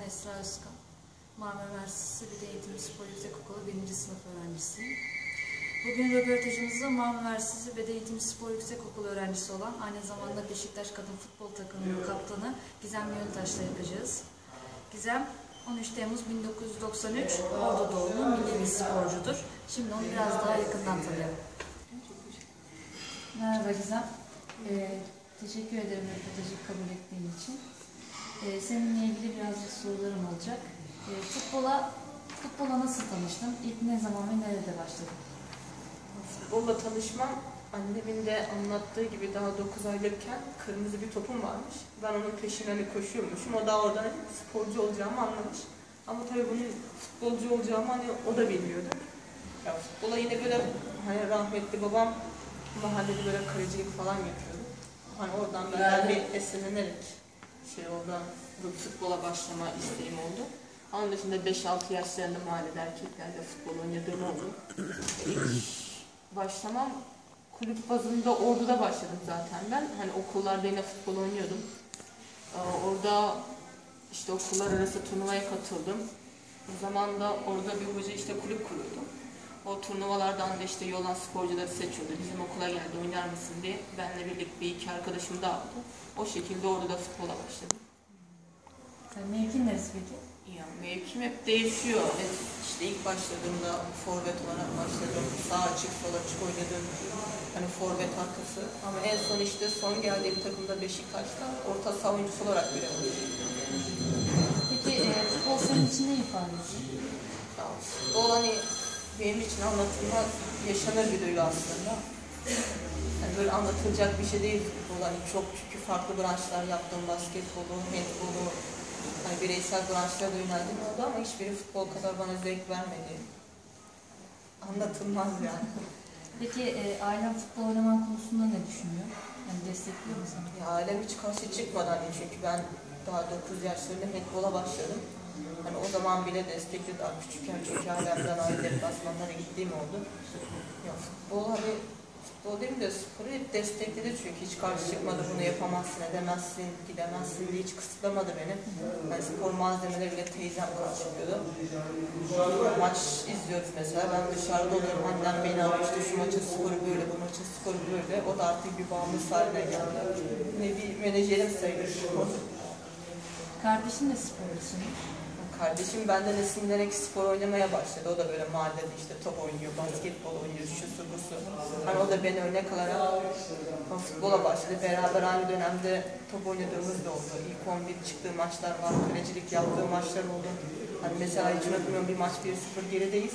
Esra Özkan. Marmara Üniversitesi Beden Eğitimi Spor Yüksekokulu 1. sınıf öğrencisiyim. Bugün röportajımızda Marmara Üniversitesi Beden Eğitimi Spor Yüksekokulu öğrencisi olan, aynı zamanda Beşiktaş Kadın Futbol Takımı'nın kaptanı Gizem Yöntaş'la yapacağız. Gizem, 13 Temmuz 1993 Ordu doğumlu milli bir sporcudur. Şimdi onu biraz daha yakından tanıyalım. Merhaba Gizem. Teşekkür ederim röportajı kabul ettiğin için. Seninle ilgili birazcık sorularım olacak. Futbola nasıl tanıştın? İlk ne zaman ve nerede başladın? Futbolla tanışmam, annemin de anlattığı gibi daha 9 aylıkken kırmızı bir topum varmış. Ben onun peşinden koşuyormuşum. O da oradan sporcu olacağımı anlamış. Ama tabii bunun futbolcu olacağımı o da bilmiyordu. Ya futbola yine böyle rahmetli babam mahallede böyle kalecilik falan yapıyordu. Oradan böyle bir esinlenerek futbola başlama isteğim oldu. Onun dışında 5-6 yaşlarında mahallede erkeklerle futbol oynadığım oldu. İlk başlamam kulüp bazında Ordu'da başladım zaten ben. Okullarda yine futbol oynuyordum. Orada okullar arası turnuvaya katıldım. O zaman da orada bir hoca kulüp kuruyordu. O turnuvalardan da iyi olan sporcuları seçiyordu. Bizim okula geldi, oynar mısın diye. Benle birlikte bir iki arkadaşım da aldı. O şekilde orada futbola başladım. Mevkin neresi peki? Ya, mevkim hep değişiyor. İlk başladığımda forvet olarak başladım. Sağ açık, sol açık oynadım. Forvet arkası. Ama en son geldiğim takımda Beşiktaş'ta orta saha oyuncusu olarak görev alıyorum. Peki futbol senin için ne ifade ediyor? Futbol benim için anlatılmaz, yaşanır bir duygu aslında. Böyle anlatılacak bir şey değil futbol. Çok çünkü farklı branşlar yaptım. Basketbolu, handbolu, bireysel branşlara da yöneldim oldu ama hiçbiri futbol kadar bana zevk vermedi. Anlatılmaz yani. Peki ailen futbol oynaman konusunda ne düşünüyor? Destekliyor mu seni? Ailem hiç karşı çıkmadı çünkü ben daha 9 yaşlarında handbola başladım. O zaman bile destekledi daha küçükken çünkü ailemden aile deplasmanlara gittiğim oldu. Ya futbol değil de sporu hep destekledi çünkü hiç karşı çıkmadı, bunu yapamazsın, edemezsin, gidemezsin diye hiç kısıtlamadı beni. Spor malzemeleri bile teyzem karşılıyordu. Maç izliyoruz mesela, ben dışarıda oluyorum, annem beni arıyor, şu maçın skoru böyle, bu maçın skoru böyle. O da artık bir bağımlısı haline geldi. Bir menajerim sayılır. Kardeşin de sporcusu mu? Kardeşim benden esinlenerek spor oynamaya başladı. O da böyle mahallede top oynuyor, basketbol oynuyor, şusu busu. O da beni örnek alarak futbola başladı. Beraber aynı dönemde top oynadığımız da oldu. İlk 11 çıktığı maçlar var, kalecilik yaptığı maçlar oldu. Mesela hiç unutmuyorum, bir maç 1-0 gerideyiz.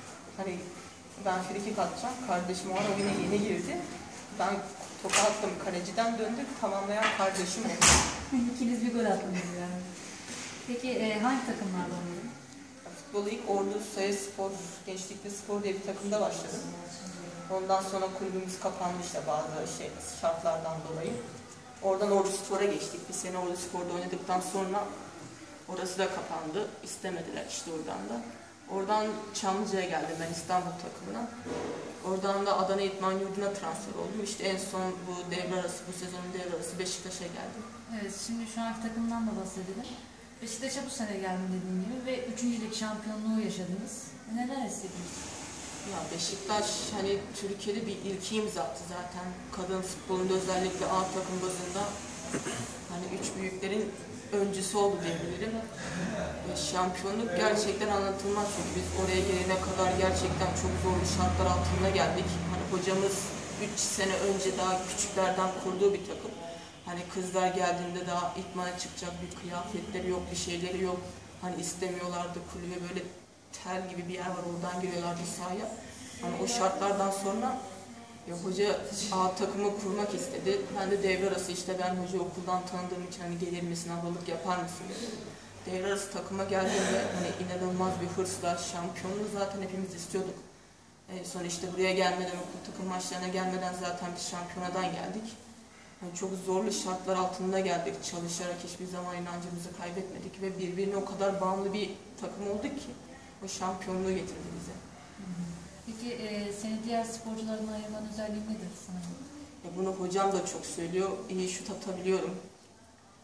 Ben frikik atacağım, kardeşim o ara oyuna yeni girdi. Ben topu attım, kaleciden döndük, tamamlayan kardeşim oldu. İkiniz bir gol attınız yani. Peki hangi takımlarda oynadın? Futbolu ilk Ordu Sayaspor, Gençlikli Spor diye bir takımda başladım. Ondan sonra kulübümüz kapandı bazı şartlardan dolayı. Oradan Ordu Spor'a geçtik. Bir sene Ordu Spor'da oynadıktan sonra orası da kapandı. İstemediler oradan da. Oradan Çamlıca'ya geldim ben, İstanbul takımına. Oradan da Adana İdman Yurdu'na transfer oldum. En son bu sezonun devre arası Beşiktaş'a geldim. Evet, şimdi şu anki takımdan da bahsedelim. Beşiktaş'a bu sene geldim dediğim gibi ve 3. lig şampiyonluğu yaşadınız. Neler hissettiniz? Ya Beşiktaş Türkiye'de bir ilki imza attı zaten. Kadın futbolunda özellikle A takım bazında üç büyüklerin öncüsü oldu diyebilirim. Şampiyonluk gerçekten anlatılmaz çünkü biz oraya gelene kadar gerçekten çok zorlu şartlar altında geldik. Hocamız 3 sene önce daha küçüklerden kurduğu bir takım. Kızlar geldiğinde daha idmana çıkacak bir kıyafetleri yok, bir şeyleri yok. İstemiyorlardı kulübe, böyle tel gibi bir yer var, oradan giriyorlardı sahaya. O şartlardan sonra hoca A takımı kurmak istedi. Ben de devre arası ben hoca okuldan tanıdığım için gelir misin, havalık yapar mısın dedi. Devre arası takıma geldiğimde inanılmaz bir hırsla, şampiyonluğu zaten hepimiz istiyorduk. Sonra buraya gelmeden, okul takım maçlarına gelmeden zaten biz şampiyonadan geldik. Çok zorlu şartlar altında geldik. Çalışarak hiçbir zaman inancımızı kaybetmedik ve birbirine o kadar bağımlı bir takım olduk ki o şampiyonluğu getirdi bize. Peki seni diğer sporculardan ayıran özelliği nedir sana? Bunu hocam da çok söylüyor. İyi şut atabiliyorum.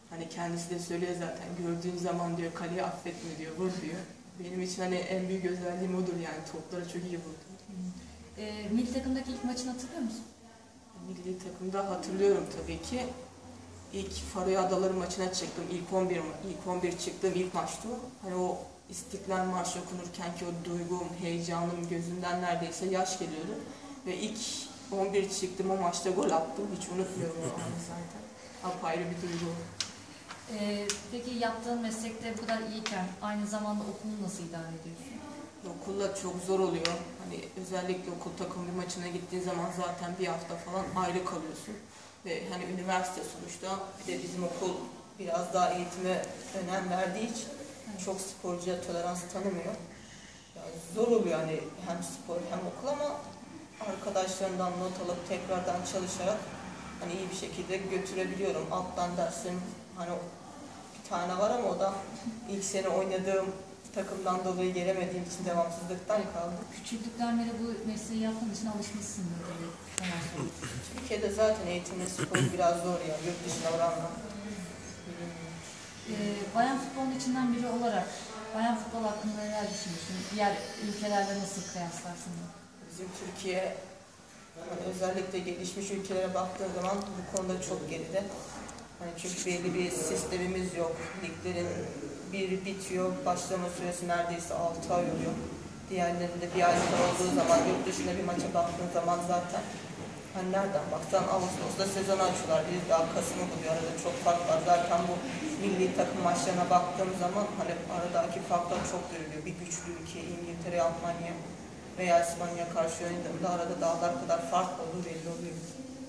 Hani kendisi de söylüyor zaten, gördüğün zaman diyor kaleyi affetme diyor, vur diyor. Benim için hani en büyük özelliğim odur yani, toplara çok iyi vurdum. Milli takımdaki ilk maçını hatırlıyor musun? Milli takımda hatırlıyorum tabii ki. İlk Faroe Adaları maçına çıktım. İlk 11 çıktığım ilk maçtı o. Hani o İstiklal Marşı okunurken ki o duygum, heyecanım gözümden neredeyse yaş geliyordu. Ve ilk 11 çıktım, o maçta gol attım. Hiç unutmuyorum o anı zaten. Apayrı bir duygu. Peki yaptığın meslekte bu kadar iyiyken aynı zamanda okulunu nasıl idare ediyorsun? Okulla çok zor oluyor. Hani özellikle okul takım bir maçına gittiğin zaman zaten bir hafta falan ayrı kalıyorsun. Ve hani üniversite sonuçta, bir de bizim okul biraz daha eğitime önem verdiği için çok sporcuya tolerans tanımıyor. Yani zor oluyor hani hem spor hem okul, ama arkadaşlarımdan not alıp tekrardan çalışarak hani iyi bir şekilde götürebiliyorum. Alttan dersim hani bir tane var ama o da ilk sene oynadığım takımdan dolayı gelemediğim için devamsızlıktan kaldı. Küçüklükten beri bu mesleği yaptığın için alışmışsındır tabii. Türkiye'de zaten eğitim ve spor biraz zor ya, yurt dışına oranla. Bayan futbolun içinden biri olarak bayan futbol hakkında neler düşünüyorsun? Diğer ülkelerle nasıl kıyaslarsın? Bizim Türkiye hani özellikle gelişmiş ülkelere baktığın zaman bu konuda çok geride. Hani çünkü belli bir sistemimiz yok. Liglerin biri bitiyor, başlama süresi neredeyse 6 ay oluyor. Diğerlerinde bir ay olduğu zaman, yurt dışında bir maça baktığın zaman zaten hani nereden baksan Ağustos'ta sezon açıyorlar. Biz daha Kasım'ı buluyor, arada çok fark var. Zaten bu milli takım maçlarına baktığım zaman hani aradaki farklar çok görülüyor. Bir güçlü ülke, İngiltere, Almanya veya İspanya karşı oynadığında arada dağlar kadar fark olduğu belli oluyor.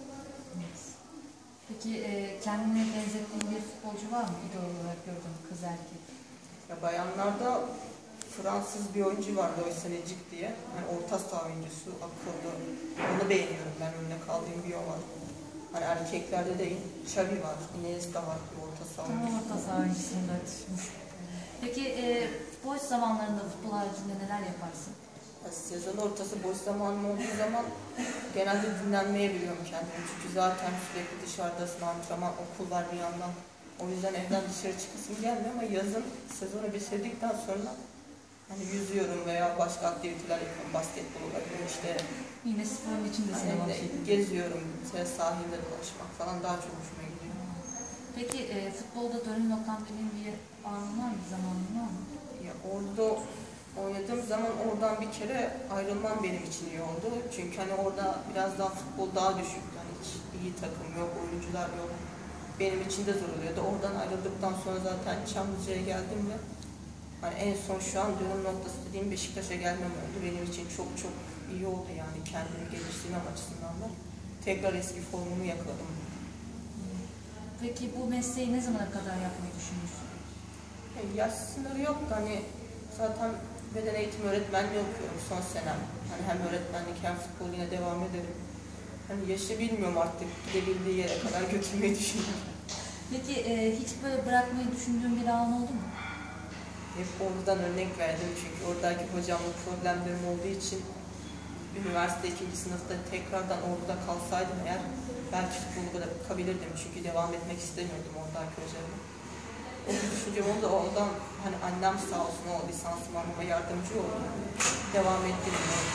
Peki kendine benzettiğin bir futbolcu var mı? İdol olarak gördüğün kız erkek. Ya bayanlarda Fransız bir oyuncu vardı, Oysalecik diye. Yani orta saha oyuncusu, akıllı. Onu beğeniyorum ben, önüne kaldığım bir o var. Hani erkeklerde de Xavi var, Iniesta var, bir orta saha oyuncusu. Orta saha oyuncusunda düşünmüş. Peki boş zamanlarında futbol haricinde neler yaparsın? Sezon ortası boş zamanım olduğu zaman genelde dinlenmeye biliyorum kendimi. Çünkü zaten sürekli dışarıdasın, antrenman, okul var bir yandan. O yüzden evden dışarı çıkasım gelmiyor, ama yazın sezonu bitirdikten sonra hani yüzüyorum veya başka aktiviteler yapıyorum. Basketbol olabilir işte. Yine sporun içindesin ama geziyorum, sahilde dolaşmak falan daha çok hoşuma gidiyor. Peki futbolda dönüm noktam dediğin bir anın var mı, zamanın var mı? Ya orada oynadığım zaman oradan bir kere ayrılmam benim için iyi oldu. Çünkü hani orada biraz daha futbol daha düşük. Yani hiç iyi takım yok, oyuncular yok. Benim için de zor oluyordu. Oradan ayrıldıktan sonra zaten Çamlıca'ya geldim ve hani en son şu an dönüm noktası dediğim Beşiktaş'a gelmem oldu. Benim için çok çok iyi oldu yani, kendimi geliştirmem açısından da. Tekrar eski formumu yakaladım. Peki bu mesleği ne zamana kadar yapmayı düşünüyorsun? Yaş sınırı yok da hani zaten beden eğitimi öğretmenliği okuyorum son senem. Hani hem öğretmenlik hem futbol yine devam ederim. Hani yaşı bilmiyorum artık, gidebildiği yere kadar götürmeyi düşünüyorum. Peki hiç böyle bırakmayı düşündüğün bir an oldu mu? Hep oradan örnek verdim çünkü oradaki hocamla problemlerim olduğu için üniversite 2. sınıfta tekrardan orada kalsaydım eğer belki futbolu bırakabilirdim. Çünkü devam etmek istemiyordum oradaki hocamla. O düşüncem oldu, oradan hani annem sağ olsun o lisansımı almama yardımcı oldu. Devam ettim.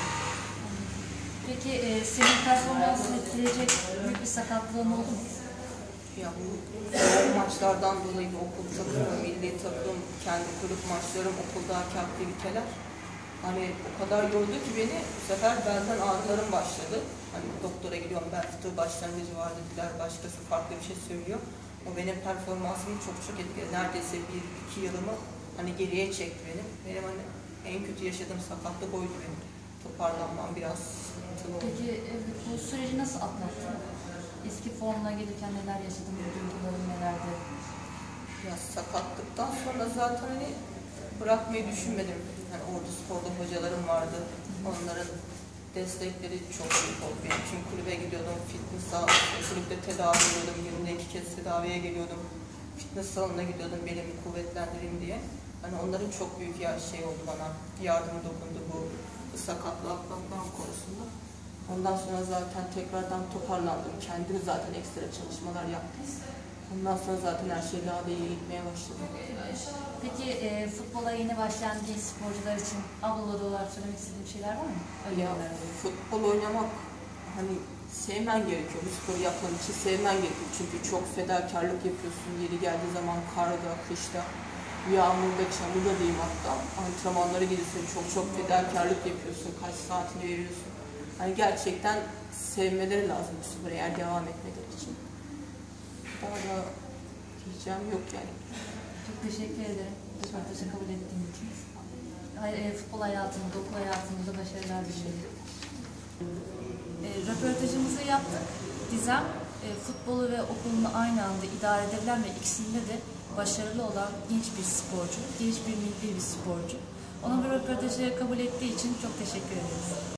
Peki senin performansını etkileyecek büyük bir sakatlığın oldu mu? Ya bu maçlardan dolayı okul takımı, milli takım, kendi kulüp maçlarım, okuldaki aktiviteler hani o kadar yordu ki beni, bu sefer belden ağrılarım başladı. Hani doktora gidiyorum, bel fıtığı başlangıcı var dediler, başkası farklı bir şey söylüyor. O benim performansımı çok çok etkiledi. Neredeyse 1-2 yılımı hani geriye çekti benim. Benim hani en kötü yaşadığım sakatlık oydu benim. Toparlanmam biraz sıkıntılı oldu. Peki bu süreci nasıl atlattın? Eski formuna gelirken neler yaşadın, duyguların nelerdi? Ya sakatlıktan sonra zaten hani bırakmayı düşünmedim. Hani orada sporda hocalarım vardı. Onların destekleri çok büyük oldu benim için. Kulübe gidiyordum, fitness salonuna, kulüpte tedavi ediyordum. Günde 2 kez tedaviye geliyordum. Fitness salonuna gidiyordum belimi kuvvetlendireyim diye. Hani onların çok büyük şey oldu bana. Yardım dokundu bu sakatlığı atlatmam konusunda. Ondan sonra zaten tekrardan toparlandım. Kendim zaten ekstra çalışmalar yaptım. Ondan sonra zaten her şey daha da iyi gitmeye başladı. Peki futbola yeni başlayan genç sporcular için ablaları olarak söylemek istediğim şeyler var mı? Ya futbol oynamak hani sevmen gerekiyor. Bu sporu yapman için sevmen gerekiyor. Çünkü çok fedakarlık yapıyorsun. Yeri geldiği zaman karda, kışta, yağmurda, çamurda diyeyim hatta. Antrenmanlara gidiyorsun. Çok fedakarlık yapıyorsun. Kaç saatini veriyorsun. Hani gerçekten sevmeleri lazım bu sporu eğer devam etmeleri için. Daha da diyeceğim yok yani. Çok teşekkür ederim. Röportajı kabul ettiğin için. Futbol hayatımda, okul hayatımda başarılar diliyorum. Röportajımızı yaptık. Gizem, futbolu ve okulunu aynı anda idare edebilen ve ikisinde de başarılı olan genç bir sporcu, genç bir milli bir sporcu. Ona bu röportajı kabul ettiği için çok teşekkür ederiz.